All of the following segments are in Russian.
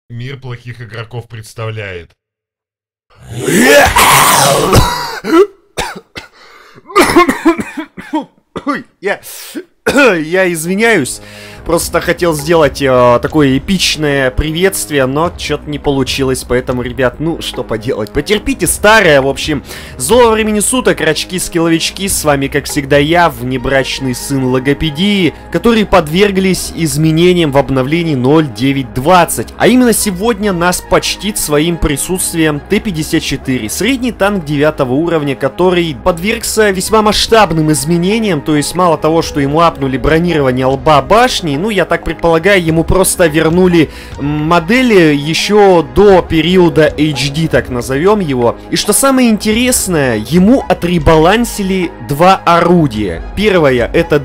Мир плохих игроков представляет. Ой, я извиняюсь. Просто хотел сделать такое эпичное приветствие, но что-то не получилось. Поэтому, ребят, ну что поделать. Потерпите, старое, в общем. Злого времени суток, рачки-скилловички. С вами, как всегда, я, внебрачный сын логопедии, которые подверглись изменениям в обновлении 0.9.20. А именно сегодня нас почтит своим присутствием Т-54. Средний танк 9 уровня, который подвергся весьма масштабным изменениям. То есть, мало того, что ему апнули бронирование лба башни, ну, я так предполагаю, ему просто вернули модели еще до периода HD, так назовем его. И что самое интересное, ему отребалансили два орудия. Первое, это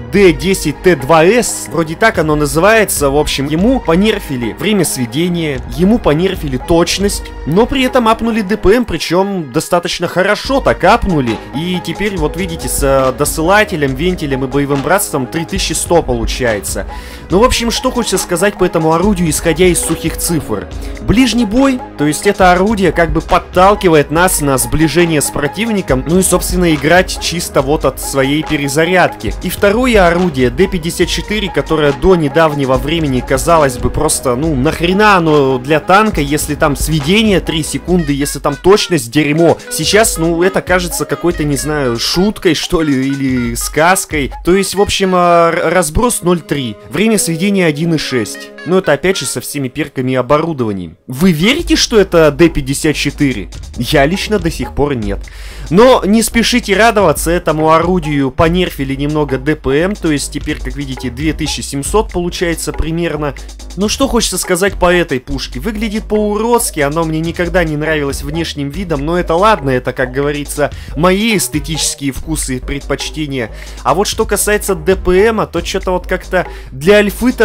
D10T2S, вроде так оно называется. В общем, ему понерфили время сведения, ему понерфили точность, но при этом апнули ДПМ, причем достаточно хорошо так апнули. И теперь, вот видите, с досылателем, вентилем и боевым братством 3100 получается. Ну, в общем, что хочется сказать по этому орудию, исходя из сухих цифр. Ближний бой, то есть это орудие как бы подталкивает нас на сближение с противником, ну и, собственно, играть чисто вот от своей перезарядки. И второе орудие, D54, которое до недавнего времени казалось бы просто, ну, нахрена оно для танка, если там сведение 3 секунды, если там точность дерьмо. Сейчас, ну, это кажется какой-то, не знаю, шуткой, что ли, или сказкой. То есть, в общем, разброс 0.3. Время сведения 1.6. Но это опять же со всеми перками и оборудованием. Вы верите, что это D54? Я лично до сих пор нет. Но не спешите радоваться, этому орудию понерфили немного ДПМ, то есть теперь, как видите, 2700 получается примерно. Ну что хочется сказать по этой пушке? Выглядит по-уродски, оно мне никогда не нравилось внешним видом, но это ладно, это, как говорится, мои эстетические вкусы и предпочтения. А вот что касается ДПМа, то что-то вот как-то для альфы-то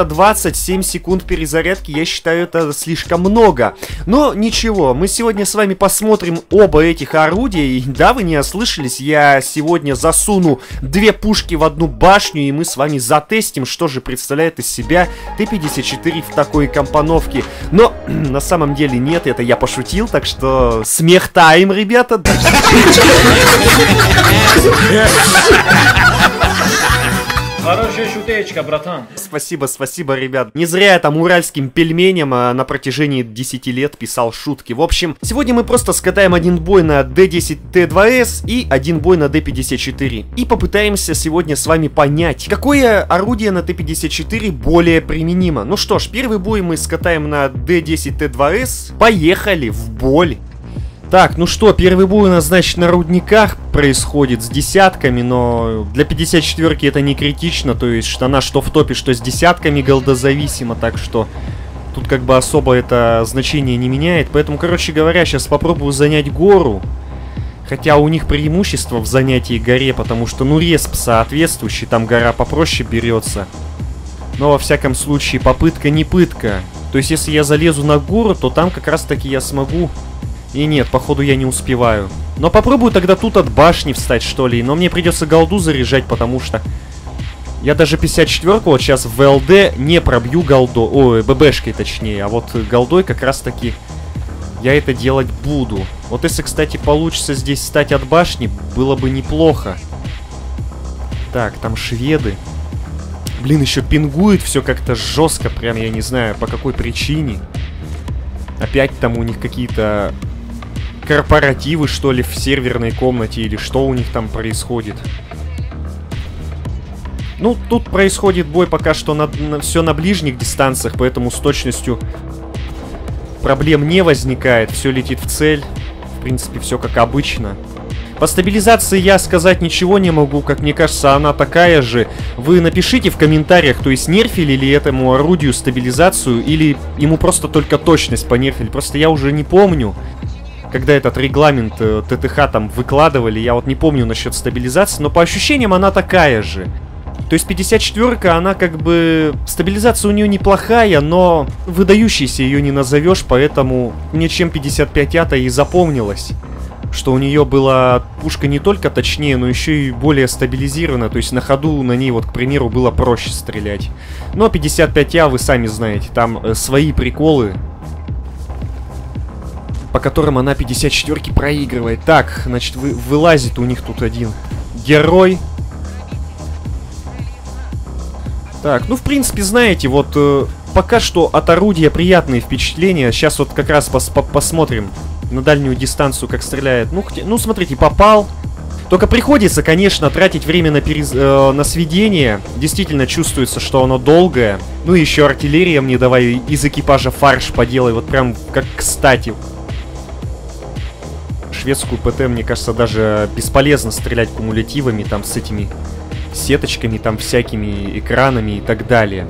327 секунд перезарядки, я считаю, это слишком много. Но ничего, мы сегодня с вами посмотрим оба этих орудия. И да, вы не ослышались, я сегодня засуну две пушки в одну башню, и мы с вами затестим, что же представляет из себя Т-54 в такой компоновке. Но на самом деле нет, это я пошутил, так что смех тайм, ребята. Хорошая шутечка, братан. Спасибо, спасибо, ребят. Не зря я там уральским пельменям на протяжении 10 лет писал шутки. В общем, сегодня мы просто скатаем один бой на D10T2S и один бой на D54. И попытаемся сегодня с вами понять, какое орудие на Т-54 более применимо. Ну что ж, первый бой мы скатаем на D10T2S. Поехали в боль. Так, ну что, первый бой у нас, значит, на рудниках происходит с десятками, но для 54-ки это не критично, то есть что она что в топе, что с десятками голдозависима, так что тут как бы особо это значение не меняет. Поэтому, короче говоря, сейчас попробую занять гору, хотя у них преимущество в занятии горе, потому что, ну, респ соответствующий, там гора попроще берется. Но, во всяком случае, попытка не пытка. То есть, если я залезу на гору, то там как раз-таки я смогу... И нет, походу я не успеваю. Но попробую тогда тут от башни встать, что ли. Но мне придется голду заряжать, потому что... Я даже 54-ку вот сейчас в ВЛД не пробью голдой. Ой, ББшкой точнее. А вот голдой как раз-таки я это делать буду. Вот если, кстати, получится здесь встать от башни, было бы неплохо. Так, там шведы. Блин, еще пингует все как-то жестко. Прям я не знаю, по какой причине. Опять там у них какие-то... корпоративы, что ли, в серверной комнате, или что у них там происходит. Ну, тут происходит бой пока что все на ближних дистанциях, поэтому с точностью проблем не возникает, все летит в цель. В принципе, все как обычно. По стабилизации я сказать ничего не могу, как мне кажется, она такая же. Вы напишите в комментариях, то есть нерфили ли этому орудию стабилизацию, или ему просто только точность понерфили. Просто я уже не помню, когда этот регламент ТТХ там выкладывали, я вот не помню насчет стабилизации, но по ощущениям она такая же. То есть 54-ка, она как бы... Стабилизация у нее неплохая, но выдающейся ее не назовешь, поэтому мне чем 55-я-то и запомнилась. Что у нее была пушка не только точнее, но еще и более стабилизирована. То есть на ходу на ней, вот, к примеру, было проще стрелять. Но 55А, вы сами знаете, там свои приколы. по которым она 54-ки проигрывает. Так, значит, вылазит у них тут один герой. Так, ну, в принципе, знаете, вот пока что от орудия приятные впечатления. Сейчас вот как раз посмотрим на дальнюю дистанцию, как стреляет. Ну, смотрите, попал. Только приходится, конечно, тратить время на сведение. Действительно чувствуется, что оно долгое. Ну и еще артиллерия мне давай из экипажа фарш поделай. Вот прям как кстати. Шведскую ПТ, мне кажется, даже бесполезно стрелять кумулятивами, там, с этими сеточками, там, всякими экранами и так далее.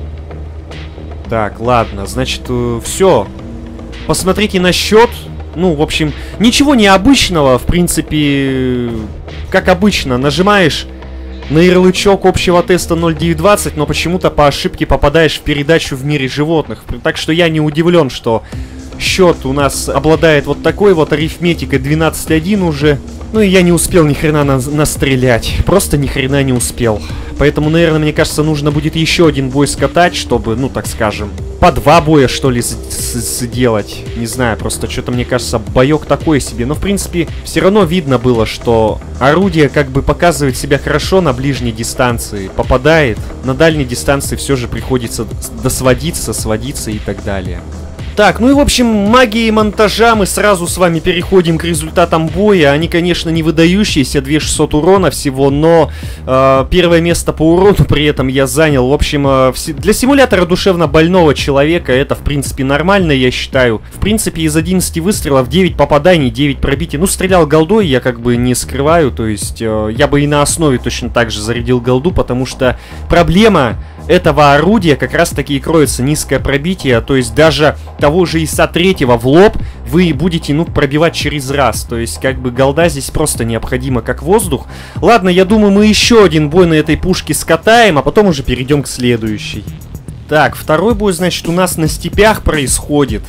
Так, ладно, значит, все. Посмотрите на счет. Ну, в общем, ничего необычного, в принципе, как обычно, нажимаешь на ярлычок общего теста 0920, но почему-то по ошибке попадаешь в передачу в мире животных. Так что я не удивлен, что счет у нас обладает вот такой вот арифметикой 12.1 уже. Ну и я не успел ни хрена настрелять. Просто ни хрена не успел. Поэтому, наверное, мне кажется, нужно будет еще один бой скатать, чтобы, ну, так скажем, по 2 боя, что ли, сделать. Не знаю, просто что-то, мне кажется, боек такой себе. Но, в принципе, все равно видно было, что орудие как бы показывает себя хорошо на ближней дистанции. Попадает. На дальней дистанции все же приходится досводиться, сводиться и так далее. Так, ну и в общем, магией монтажа мы сразу с вами переходим к результатам боя. Они, конечно, не выдающиеся, 2600 урона всего, но первое место по урону при этом я занял. В общем, для симулятора душевно больного человека это, в принципе, нормально, я считаю. В принципе, из 11 выстрелов 9 попаданий, 9 пробитий. Ну, стрелял голдой, я как бы не скрываю, то есть я бы и на основе точно так же зарядил голду, потому что проблема этого орудия как раз таки и кроется низкое пробитие, то есть даже того же ИСа-3 в лоб вы будете, ну, пробивать через раз, то есть как бы голда здесь просто необходима как воздух. Ладно, я думаю, мы еще один бой на этой пушке скатаем, а потом уже перейдем к следующей. Так, второй бой, значит, у нас на степях происходит.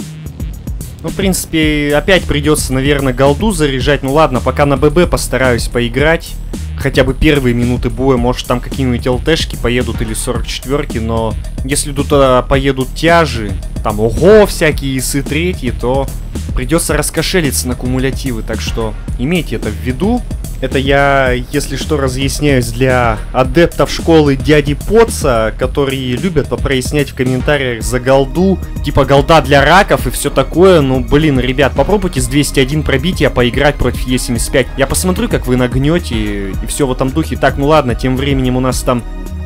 Ну, в принципе, опять придется, наверное, голду заряжать. Ну ладно, пока на ББ постараюсь поиграть. Хотя бы первые минуты боя, может там какие-нибудь ЛТшки поедут или 44-ки, но если туда поедут тяжи, там ого, всякие ИСы-3, то придется раскошелиться на кумулятивы, так что имейте это в виду. Это я, если что, разъясняюсь для адептов школы дяди Потца, которые любят попрояснять в комментариях за голду, типа голда для раков и все такое. Ну, блин, ребят, попробуйте с 201 пробития поиграть против Е75. Я посмотрю, как вы нагнете и все в этом духе. Так, ну ладно, тем временем у нас там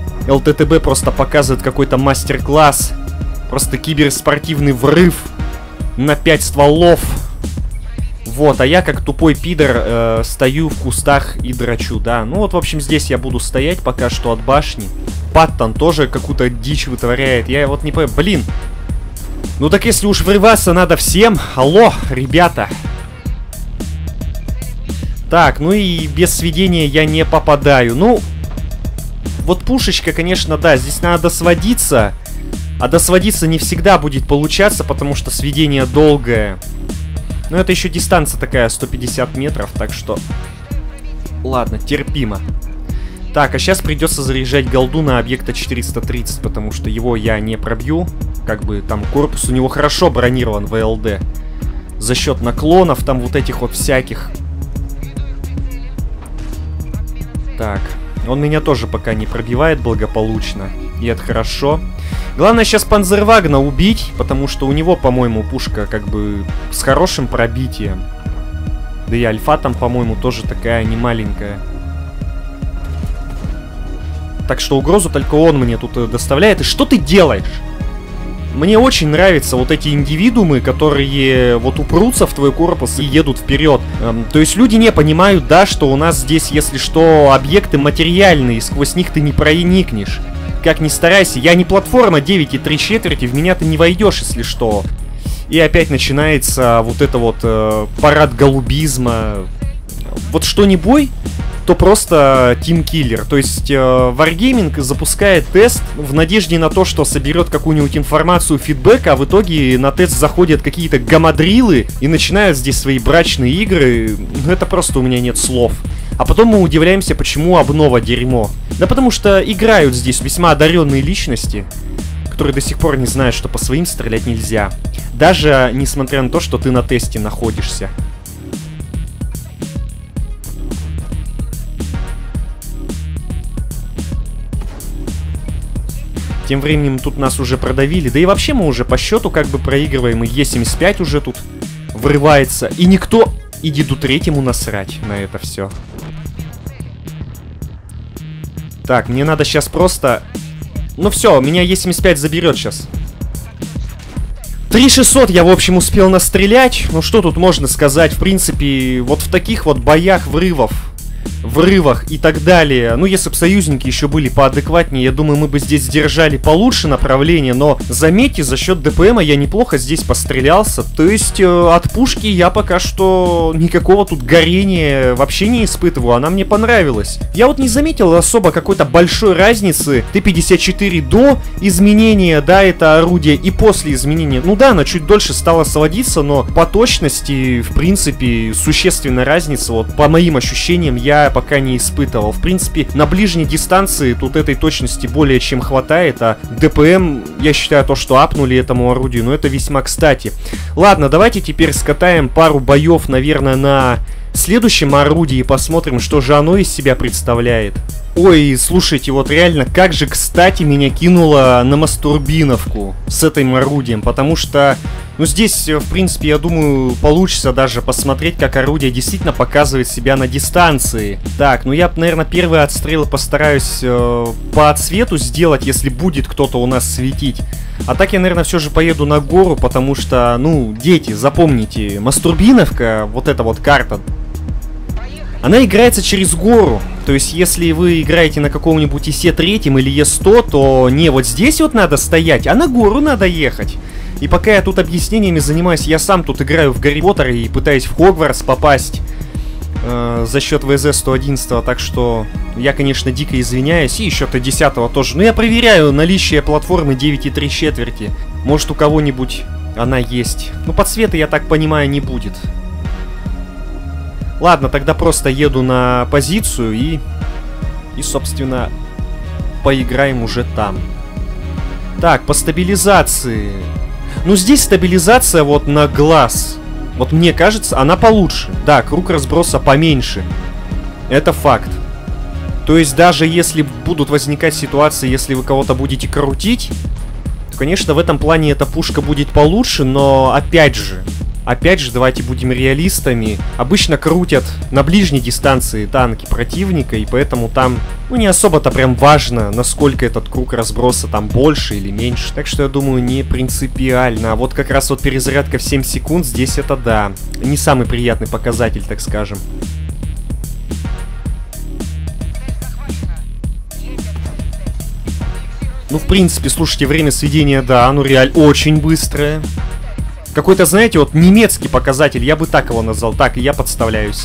ЛТТБ просто показывает какой-то мастер-класс. Просто киберспортивный врыв на 5 стволов. Вот, а я как тупой пидор стою в кустах и драчу, да. Ну вот, в общем, здесь я буду стоять пока что от башни. Паттон тоже какую-то дичь вытворяет. Я вот не понимаю, блин. Ну так если уж врываться надо всем. Алло, ребята. Так, ну и без сведения я не попадаю. Ну, вот пушечка, конечно, да, здесь надо сводиться. А досводиться не всегда будет получаться, потому что сведение долгое. Но это еще дистанция такая, 150 метров, так что... Ладно, терпимо. Так, а сейчас придется заряжать голду на объекта 430, потому что его я не пробью. Как бы там корпус у него хорошо бронирован в ВЛД. За счет наклонов там вот этих вот всяких. Так, он меня тоже пока не пробивает благополучно. И это хорошо. Главное сейчас Панзервагна убить, потому что у него, по-моему, пушка как бы с хорошим пробитием. Да и альфа там, по-моему, тоже такая не маленькая. Так что угрозу только он мне тут доставляет. И что ты делаешь? Мне очень нравятся вот эти индивидуумы, которые вот упрутся в твой корпус и едут вперед. То есть люди не понимают, да, что у нас здесь, если что, объекты материальные, сквозь них ты не проникнешь. Как ни старайся, я не платформа 9 и 3/4, в меня ты не войдешь, если что. И опять начинается вот это вот парад голубизма. Вот что не бой, то просто тимкиллер. То есть Wargaming запускает тест в надежде на то, что соберет какую-нибудь информацию, фидбэк, а в итоге на тест заходят какие-то гамадрилы и начинают здесь свои брачные игры. Ну это просто у меня нет слов. А потом мы удивляемся, почему обнова дерьмо. Да потому что играют здесь весьма одаренные личности, которые до сих пор не знают, что по своим стрелять нельзя. Даже несмотря на то, что ты на тесте находишься. Тем временем тут нас уже продавили. Да и вообще мы уже по счету как бы проигрываем. И Е75 уже тут врывается. И никто... И Диду Третьему насрать на это все. Так, мне надо сейчас просто... Ну все, меня Е75 заберет сейчас. 3600 я, в общем, успел настрелять. Ну что тут можно сказать? В принципе, вот в таких вот боях, врывах и так далее. Ну, если бы союзники еще были поадекватнее, я думаю, мы бы здесь держали получше направление. Но, заметьте, за счет ДПМа я неплохо здесь пострелялся. То есть, от пушки я пока что никакого тут горения вообще не испытываю. Она мне понравилась. Я вот не заметил особо какой-то большой разницы. Т-54 до изменения, да, это орудие, и после изменения. Ну да, она чуть дольше стала сводиться, но по точности, в принципе, существенная разница. Вот, по моим ощущениям, я пока не испытывал. В принципе, на ближней дистанции тут этой точности более чем хватает, а ДПМ, я считаю, то, что апнули этому орудию, но это весьма кстати. Ладно, давайте теперь скатаем пару боев, наверное, на следующем орудии и посмотрим, что же оно из себя представляет. Ой, слушайте, вот реально, как же кстати меня кинуло на мастурбиновку с этим орудием, потому что, ну, здесь, в принципе, я думаю, получится даже посмотреть, как орудие действительно показывает себя на дистанции. Так, ну я, наверное, первый отстрел постараюсь по отсвету сделать, если будет кто-то у нас светить. А так я, наверное, все же поеду на гору, потому что, ну, дети, запомните, мастурбиновка, вот эта вот карта, она играется через гору. То есть, если вы играете на каком-нибудь ИСе-3 или Е100, то не вот здесь вот надо стоять, а на гору надо ехать. И пока я тут объяснениями занимаюсь, я сам тут играю в Гарри Поттера и пытаюсь в Хогвартс попасть за счет ВЗ-111, так что я, конечно, дико извиняюсь. И еще Т-10 тоже. Но я проверяю наличие платформы 9,3. Может, у кого-нибудь она есть. Ну, подсвета, я так понимаю, не будет. Ладно, тогда просто еду на позицию и, собственно, поиграем уже там. Так, по стабилизации. Ну, здесь стабилизация вот на глаз. Вот мне кажется, она получше. Да, круг разброса поменьше. Это факт. То есть даже если будут возникать ситуации, если вы кого-то будете крутить, то, конечно, в этом плане эта пушка будет получше, но опять же, давайте будем реалистами. Обычно крутят на ближней дистанции танки противника, и поэтому там, ну, не особо-то прям важно, насколько этот круг разброса там больше или меньше. Так что я думаю, не принципиально. А вот как раз вот перезарядка в 7 секунд, здесь это да, не самый приятный показатель, так скажем. Ну, в принципе, слушайте, время сведения, да, оно реально очень быстрое. Какой-то, знаете, вот немецкий показатель, я бы так его назвал. Так, и я подставляюсь.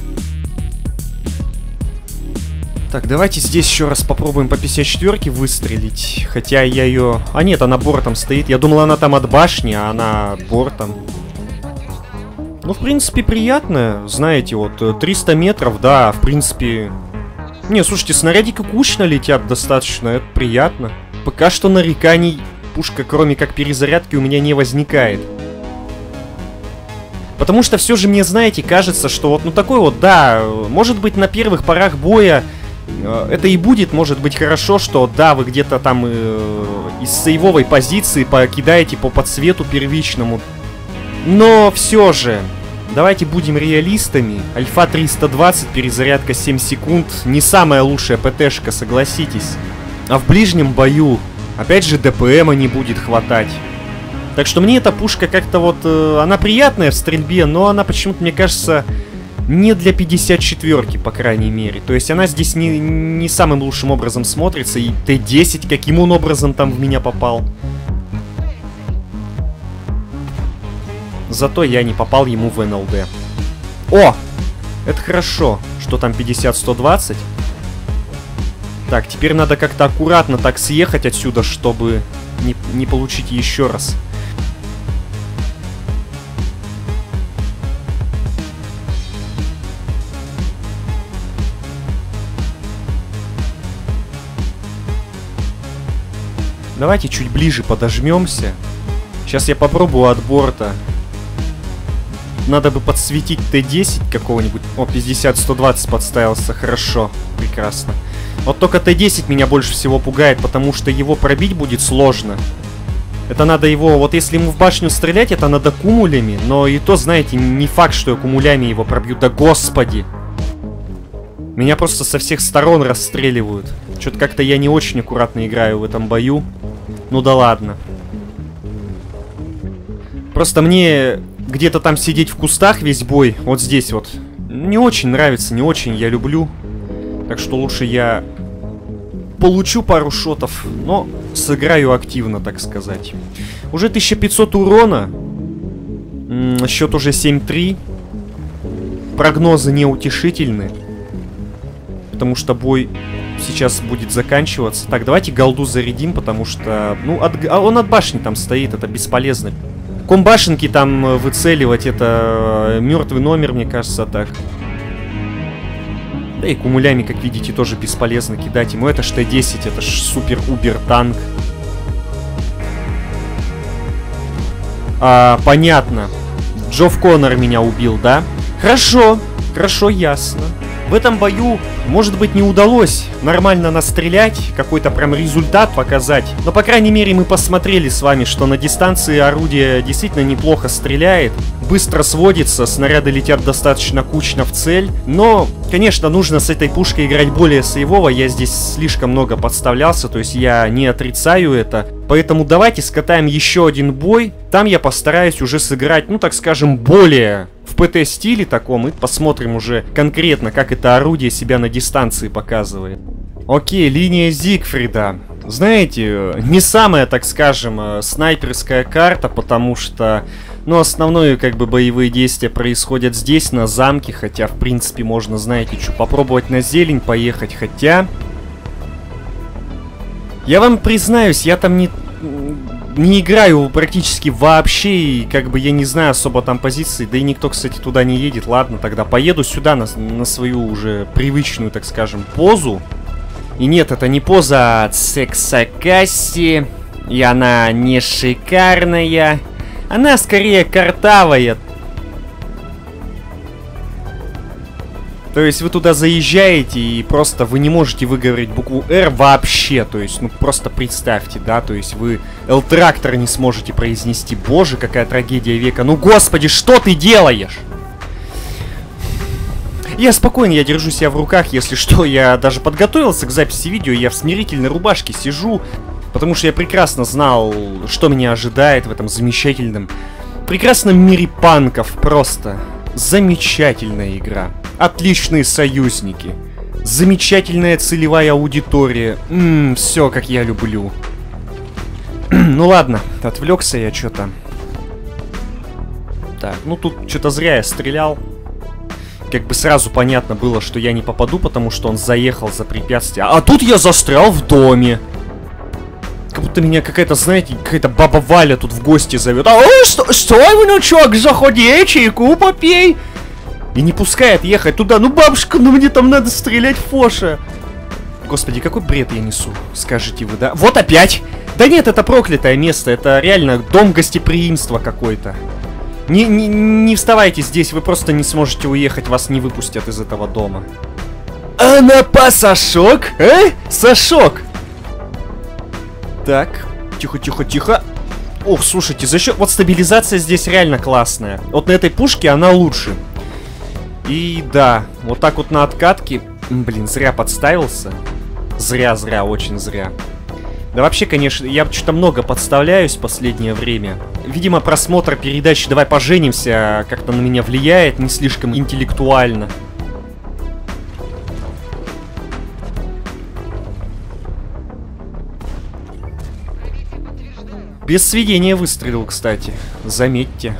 Так, давайте здесь еще раз попробуем по 54-ке выстрелить. Хотя я ее... А нет, она бортом стоит. Я думал, она там от башни, а она бортом. Ну, в принципе, приятно. Знаете, вот 300 метров, да, в принципе... Не, слушайте, снарядики кучно летят достаточно, это приятно. Пока что нареканий пушка, кроме как перезарядки, у меня не возникает. Потому что все же мне, знаете, кажется, что вот, ну, такой вот, да, может быть, на первых порах боя это и будет, может быть, хорошо, что, да, вы где-то там из сейвовой позиции покидаете по подсвету первичному. Но все же, давайте будем реалистами. Альфа 320, перезарядка 7 секунд, не самая лучшая ПТшка, согласитесь. А в ближнем бою, опять же, ДПМа не будет хватать. Так что мне эта пушка как-то вот... она приятная в стрельбе, но она почему-то, мне кажется, не для 54-ки, по крайней мере. То есть она здесь не самым лучшим образом смотрится. И Т-10, каким он образом там в меня попал. Зато я не попал ему в НЛД. О! Это хорошо, что там 50-120. Так, теперь надо как-то аккуратно так съехать отсюда, чтобы не получить еще раз. Давайте чуть ближе подожмемся. Сейчас я попробую от борта. Надо бы подсветить Т-10 какого-нибудь. О, 50-120 подставился. Хорошо. Прекрасно. Вот только Т-10 меня больше всего пугает, потому что его пробить будет сложно. Это надо его... Вот если ему в башню стрелять, это надо кумулями. Но и то, знаете, не факт, что я кумулями его пробью. Да господи! Меня просто со всех сторон расстреливают. Что-то как-то я не очень аккуратно играю в этом бою. Ну да ладно. Просто мне где-то там сидеть в кустах весь бой, вот здесь вот, не очень нравится, не очень я люблю. Так что лучше я получу пару шотов, но сыграю активно, так сказать. Уже 1500 урона. Счет уже 7-3. Прогнозы неутешительны. Потому что бой сейчас будет заканчиваться. Так, давайте голду зарядим, потому что... Ну, он от башни там стоит, это бесполезно. Комбашенки там выцеливать, это мертвый номер, мне кажется, так. Да и кумулями, как видите, тоже бесполезно кидать ему. Это ж Т-10, это ж супер-убер-танк. Понятно. Джофф Коннор меня убил, да? Хорошо, хорошо, ясно. В этом бою, может быть, не удалось нормально настрелять, какой-то прям результат показать. Но, по крайней мере, мы посмотрели с вами, что на дистанции орудие действительно неплохо стреляет. Быстро сводится, снаряды летят достаточно кучно в цель. Но, конечно, нужно с этой пушкой играть более сейвово. Я здесь слишком много подставлялся, то есть я не отрицаю это. Поэтому давайте скатаем еще один бой. Там я постараюсь уже сыграть, ну, так скажем, более... в ПТ-стиле таком, и посмотрим уже конкретно, как это орудие себя на дистанции показывает. Окей, линия Зигфрида. Знаете, не самая, так скажем, снайперская карта, потому что, ну, основные, как бы, боевые действия происходят здесь, на замке, хотя, в принципе, можно, знаете, что, попробовать на зелень поехать, хотя... Я вам признаюсь, я там не играю практически вообще, и как бы я не знаю особо там позиции, да и никто, кстати, туда не едет. Ладно, тогда поеду сюда на свою уже привычную, так скажем, позу. И нет, это не поза от Сексакасси, и она не шикарная, она скорее картавая. То есть вы туда заезжаете и просто вы не можете выговорить букву R вообще. То есть, ну просто представьте, да, то есть вы L-трактор не сможете произнести. Боже, какая трагедия века. Ну господи, что ты делаешь? Я спокойно, я держу себя в руках, если что. Я даже подготовился к записи видео, я в смирительной рубашке сижу. Потому что я прекрасно знал, что меня ожидает в этом замечательном, прекрасном мире панков. Просто замечательная игра. Отличные союзники. Замечательная целевая аудитория. Все, как я люблю. Ну ладно, отвлекся я что-то. Так, ну тут что-то зря я стрелял. Как бы сразу понятно было, что я не попаду, потому что он заехал за препятствие. А тут я застрял в доме. Как будто меня какая-то, знаете, какая-то баба Валя тут в гости зовет. Что, внучок, заходи, чайку попей. И не пускает ехать туда. Ну, бабушка, ну мне там надо стрелять в Фоша. Господи, какой бред я несу, скажете вы, да? Вот опять! Да нет, это проклятое место. Это реально дом гостеприимства какой-то. Не вставайте здесь, вы просто не сможете уехать. Вас не выпустят из этого дома. Она Сашок? Сашок! Так, тихо. Ох, слушайте, за счет... Вот стабилизация здесь реально классная. Вот на этой пушке она лучше. И да, вот так вот на откатке. Блин, зря подставился. Зря, очень зря. Да вообще, конечно, я что-то много подставляюсь в последнее время. Видимо, просмотр передачи «Давай поженимся» как-то на меня влияет, не слишком интеллектуально. Без сведения выстрелил, кстати. Заметьте.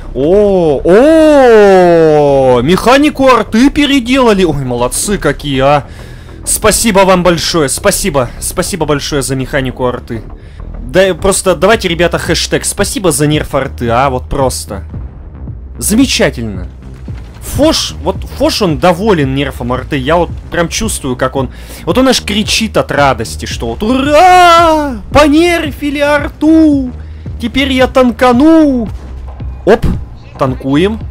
Механику арты переделали. Ой, молодцы какие, а. Спасибо вам большое. Спасибо большое за механику арты. Да, просто давайте, ребята, хэштег. Спасибо за нерф арты, а. Вот просто. Замечательно. Фош, вот Фош, он доволен нерфом арты. Я вот прям чувствую, как он... Вот он аж кричит от радости, что вот ура! Понерфили арту! Теперь я танкану! Оп, танкуем.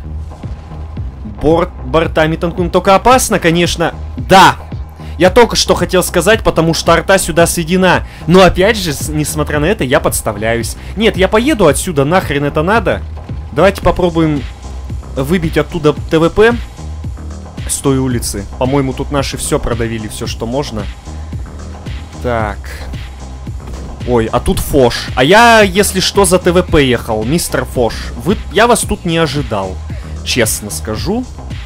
Бортами танкуем. Только опасно, конечно. Да! Я только что хотел сказать, потому что арта сюда сведена. Но опять же, несмотря на это, я подставляюсь. Нет, я поеду отсюда, нахрен это надо. Давайте попробуем выбить оттуда ТВП с той улицы. По-моему, тут наши все продавили, все, что можно. Так. Ой, а тут Фош. А я, если что, за ТВП ехал, мистер Фош. Я вас тут не ожидал, честно скажу.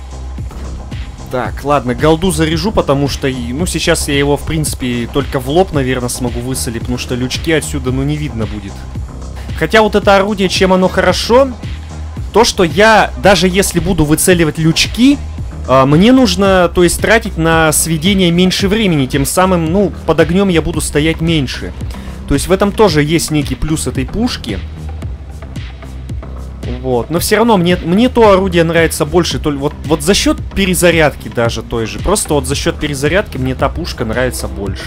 Так, ладно, голду заряжу, потому что, ну, сейчас я его, в принципе, только в лоб, наверное, смогу высолить, потому что лючки отсюда, ну, не видно будет. Хотя вот это орудие, чем оно хорошо, то, что я, даже если буду выцеливать лючки, мне нужно, то есть, тратить на сведение меньше времени, тем самым, ну, под огнем я буду стоять меньше. То есть в этом тоже есть некий плюс этой пушки. Вот, но все равно мне то орудие нравится больше, вот за счет перезарядки даже той же. Просто вот за счет перезарядки мне та пушка нравится больше.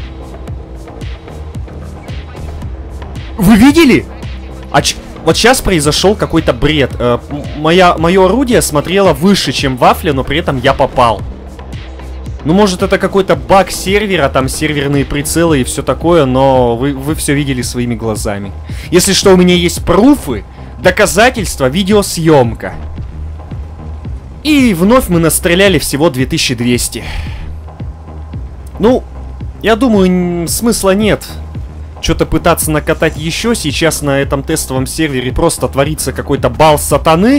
Вы видели? Вот сейчас произошел какой-то бред. Мое орудие смотрело выше, чем вафля, но при этом я попал. Ну, может, это какой-то баг сервера, там серверные прицелы и все такое, но вы все видели своими глазами. Если что, у меня есть пруфы. Доказательство, видеосъемка. И вновь мы настреляли всего 2200. Ну, я думаю, смысла нет что-то пытаться накатать еще. Сейчас на этом тестовом сервере просто творится какой-то бал сатаны.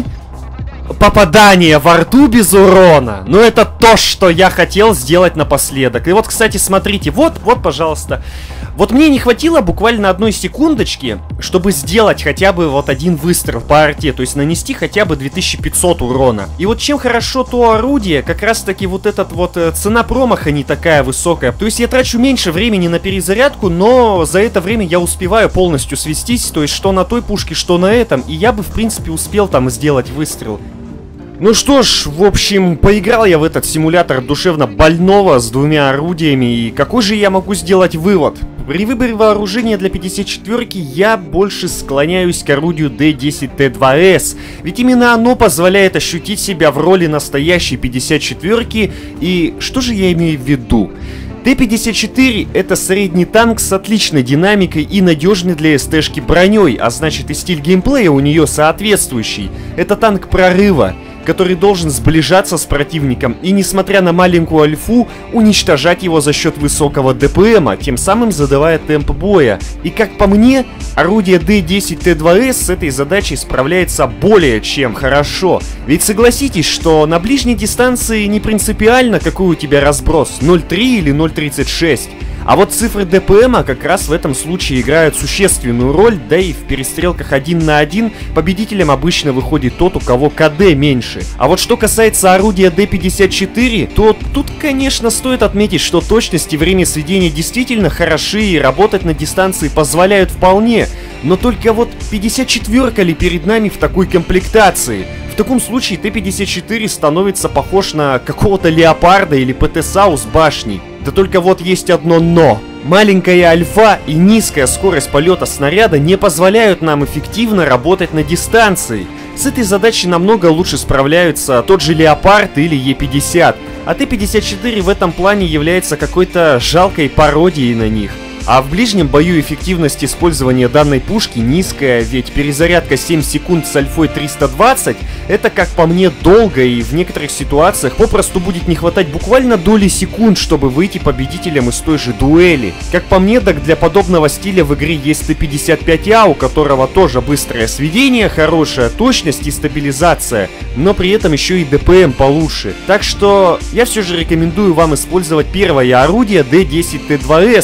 Попадание во рту без урона. Ну, это то, что я хотел сделать напоследок. И вот, кстати, смотрите, вот, пожалуйста. Вот мне не хватило буквально одной секундочки, чтобы сделать хотя бы вот один выстрел по арте. То есть нанести хотя бы 2500 урона. И вот чем хорошо то орудие, как раз таки вот этот вот цена промаха не такая высокая. То есть я трачу меньше времени на перезарядку, но за это время я успеваю полностью свестись. То есть что на той пушке, что на этом. И я бы, в принципе, успел там сделать выстрел. Ну что ж, в общем, поиграл я в этот симулятор душевно больного с двумя орудиями, и какой же я могу сделать вывод? При выборе вооружения для 54-ки я больше склоняюсь к орудию D10T2S, ведь именно оно позволяет ощутить себя в роли настоящей 54-ки, и что же я имею в виду? Т-54 это средний танк с отличной динамикой и надежный для СТ-шки броней, а значит и стиль геймплея у нее соответствующий. Это танк прорыва, который должен сближаться с противником и, несмотря на маленькую альфу, уничтожать его за счет высокого ДПМа, тем самым задавая темп боя. И как по мне, орудие D10T2S с этой задачей справляется более чем хорошо. Ведь согласитесь, что на ближней дистанции не принципиально, какой у тебя разброс, 0.3 или 0.36. А вот цифры ДПМа как раз в этом случае играют существенную роль, да и в перестрелках 1 на 1 победителем обычно выходит тот, у кого КД меньше. А вот что касается орудия D54, то тут, конечно, стоит отметить, что точность и время сведения действительно хороши и работать на дистанции позволяют вполне. Но только вот 54-ка ли перед нами в такой комплектации? В таком случае Т-54 становится похож на какого-то леопарда или ПТ-САУ с башней. Да только вот есть одно но. Маленькая альфа и низкая скорость полета снаряда не позволяют нам эффективно работать на дистанции. С этой задачей намного лучше справляются тот же Леопард или Е-50, а Т-54 в этом плане является какой-то жалкой пародией на них. А в ближнем бою эффективность использования данной пушки низкая, ведь перезарядка 7 секунд с альфой 320 это, как по мне, долго, и в некоторых ситуациях попросту будет не хватать буквально доли секунд, чтобы выйти победителем из той же дуэли. Как по мне, так для подобного стиля в игре есть Т-55А, у которого тоже быстрое сведение, хорошая точность и стабилизация, но при этом еще и ДПМ получше. Так что я все же рекомендую вам использовать первое орудие D10T2S.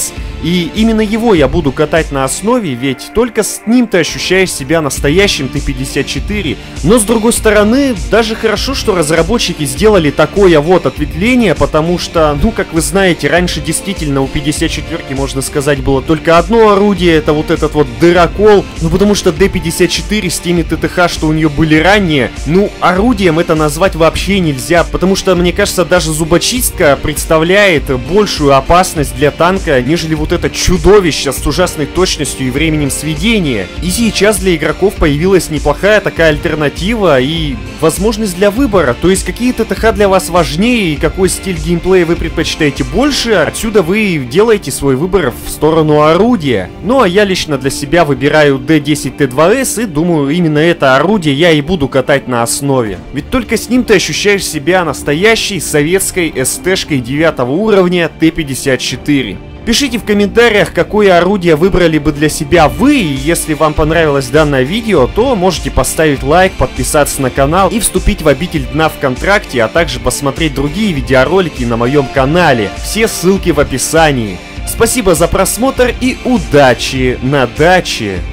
И именно его я буду катать на основе, ведь только с ним ты ощущаешь себя настоящим Т-54. Но с другой стороны, даже хорошо, что разработчики сделали такое вот ответвление, потому что, ну как вы знаете, раньше действительно у 54-ки, можно сказать, было только одно орудие, это вот этот вот дырокол. Ну потому что Д-54 с теми ТТХ, что у нее были ранее, ну орудием это назвать вообще нельзя, потому что, мне кажется, даже зубочистка представляет большую опасность для танка, нежели вот это чудовище с ужасной точностью и временем сведения. И сейчас для игроков появилась неплохая такая альтернатива и возможность для выбора, то есть какие ТТХ для вас важнее и какой стиль геймплея вы предпочитаете больше, отсюда вы делаете свой выбор в сторону орудия. Ну а я лично для себя выбираю D10T2S и думаю, именно это орудие я и буду катать на основе. Ведь только с ним ты ощущаешь себя настоящей советской СТ-шкой 9 уровня Т-54. Пишите в комментариях, какое орудие выбрали бы для себя вы, и если вам понравилось данное видео, то можете поставить лайк, подписаться на канал и вступить в обитель дна ВКонтакте, а также посмотреть другие видеоролики на моем канале. Все ссылки в описании. Спасибо за просмотр и удачи на даче!